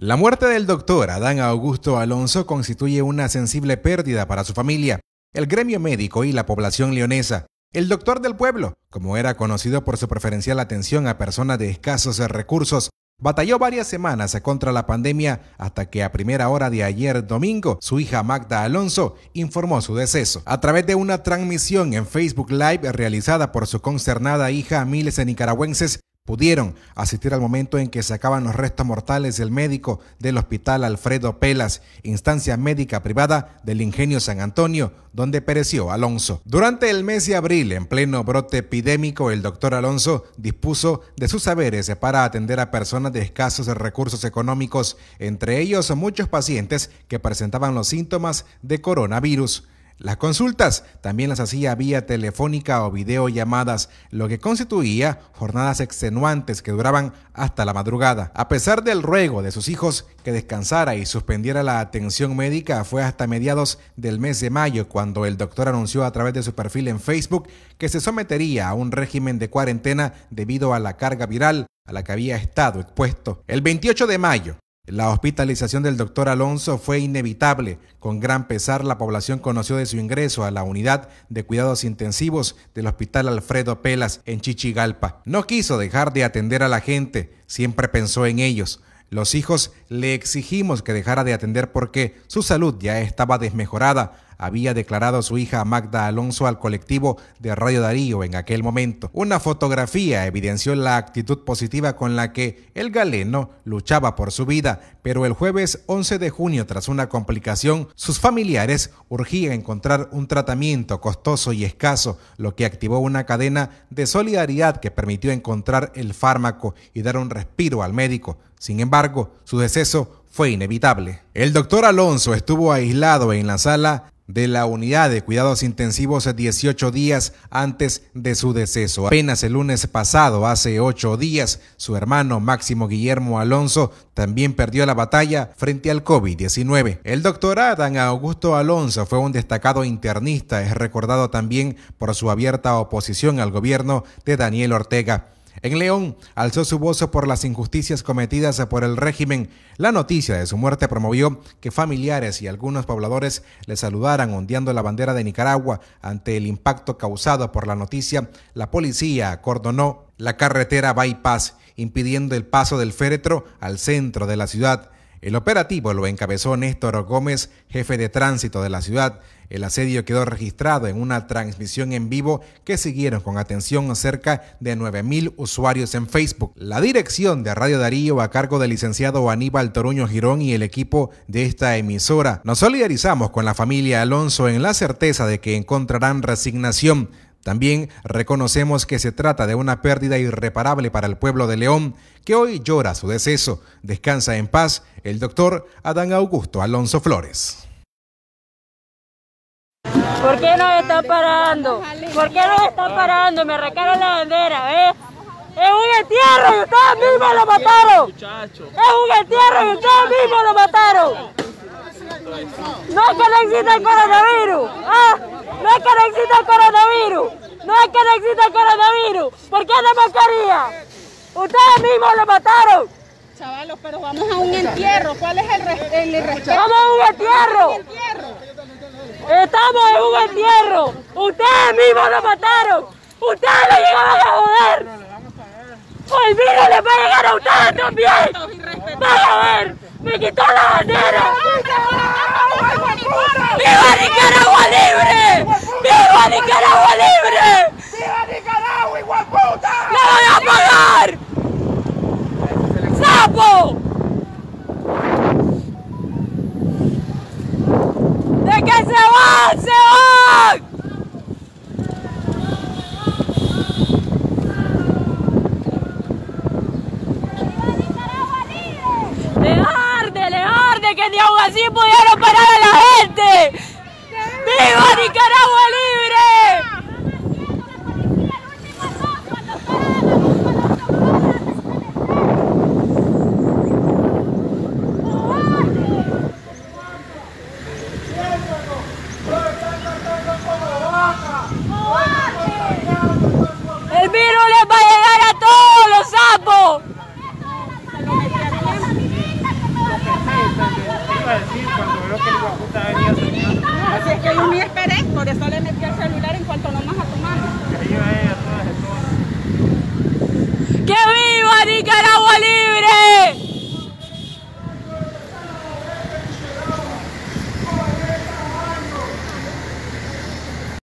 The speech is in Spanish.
La muerte del doctor Adán Augusto Alonso constituye una sensible pérdida para su familia, el gremio médico y la población leonesa. El doctor del pueblo, como era conocido por su preferencial atención a personas de escasos recursos, batalló varias semanas contra la pandemia hasta que a primera hora de ayer domingo, su hija Magda Alonso informó su deceso. A través de una transmisión en Facebook Live realizada por su consternada hija, miles de nicaragüenses pudieron asistir al momento en que sacaban los restos mortales del médico del Hospital Alfredo Pelas, instancia médica privada del Ingenio San Antonio, donde pereció Alonso. Durante el mes de abril, en pleno brote epidémico, el doctor Alonso dispuso de sus saberes para atender a personas de escasos recursos económicos, entre ellos muchos pacientes que presentaban los síntomas de coronavirus. Las consultas también las hacía vía telefónica o videollamadas, lo que constituía jornadas extenuantes que duraban hasta la madrugada. A pesar del ruego de sus hijos que descansara y suspendiera la atención médica, fue hasta mediados del mes de mayo cuando el doctor anunció a través de su perfil en Facebook que se sometería a un régimen de cuarentena debido a la carga viral a la que había estado expuesto. El 28 de mayo, la hospitalización del doctor Alonso fue inevitable. Con gran pesar, la población conoció de su ingreso a la unidad de cuidados intensivos del Hospital Alfredo Pelas en Chichigalpa. No quiso dejar de atender a la gente, siempre pensó en ellos. Los hijos le exigimos que dejara de atender porque su salud ya estaba desmejorada, había declarado su hija Magda Alonso al colectivo de Radio Darío en aquel momento. Una fotografía evidenció la actitud positiva con la que el galeno luchaba por su vida, pero el jueves 11 de junio, tras una complicación, sus familiares urgían encontrar un tratamiento costoso y escaso, lo que activó una cadena de solidaridad que permitió encontrar el fármaco y dar un respiro al médico. Sin embargo, su deceso fue inevitable. El doctor Alonso estuvo aislado en la sala de la unidad de cuidados intensivos 18 días antes de su deceso. Apenas el lunes pasado, hace 8 días, su hermano Máximo Guillermo Alonso también perdió la batalla frente al COVID-19. El doctor Adán Augusto Alonso fue un destacado internista, es recordado también por su abierta oposición al gobierno de Daniel Ortega. En León, alzó su voz por las injusticias cometidas por el régimen. La noticia de su muerte promovió que familiares y algunos pobladores le saludaran ondeando la bandera de Nicaragua. Ante el impacto causado por la noticia, la policía acordonó la carretera Bypass, impidiendo el paso del féretro al centro de la ciudad. El operativo lo encabezó Néstor Gómez, jefe de tránsito de la ciudad. El asedio quedó registrado en una transmisión en vivo que siguieron con atención cerca de 9,000 usuarios en Facebook. La dirección de Radio Darío, a cargo del licenciado Aníbal Toruño Girón y el equipo de esta emisora, nos solidarizamos con la familia Alonso en la certeza de que encontrarán resignación. También reconocemos que se trata de una pérdida irreparable para el pueblo de León, que hoy llora su deceso. Descansa en paz el doctor Adán Augusto Alonso Flores. ¿Por qué no están parando? ¿Por qué no están parando? Me arrancaron la bandera, ¿eh? Es un entierro y ustedes mismos lo mataron. Es un entierro y ustedes mismos lo mataron. No es que no exista el coronavirus, ¿ah? No es que no exista el coronavirus. No es que no exista el coronavirus. ¿Por qué no mascarilla? Ustedes mismos lo mataron. Chavalos, pero vamos a un entierro. ¿Cuál es el respeto? Vamos a un entierro. Estamos en un entierro. Ustedes mismos lo mataron. Ustedes lo llegaban a joder. El virus les va a llegar a ustedes también. Van a ver. Me quitó la bandera. ¡Viva Nicaragua libre! ¡Viva Nicaragua libre! ¡Viva Nicaragua, igual puta! ¡La voy a pagar! ¡Sapo! ¡De que se van! ¡Se van! ¡Le arde! ¡Que ni aún así pudieron parar a la gente! ¡Viva Nicaragua libre! ¡El virus les va a llegar a todos los sapos! yo ni esperé, por eso le metí el celular en cuanto nomás a tu mano.